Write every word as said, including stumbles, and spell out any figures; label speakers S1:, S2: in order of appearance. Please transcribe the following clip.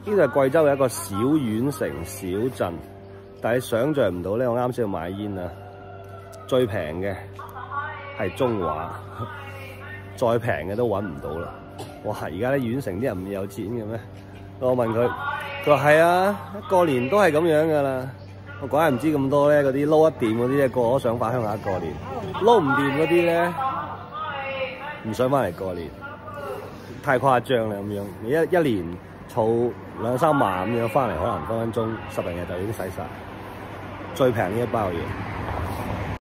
S1: 呢度係貴州嘅一個小縣城小鎮，但係想像唔到咧，我啱先去買煙啊，最平嘅係中華，再平嘅都揾唔到啦。哇！而家啲縣城啲人唔有錢嘅咩？我問佢，佢話係啊，過年都係咁樣噶啦。我梗係唔知咁多咧，嗰啲撈一掂嗰啲咧，個個都想返鄉下過年；撈唔掂嗰啲咧，唔想翻嚟過年，太誇張啦咁樣。你一一年儲兩三萬咁樣翻嚟，可能分分鐘十零日就已經使晒。最平呢一包嘢。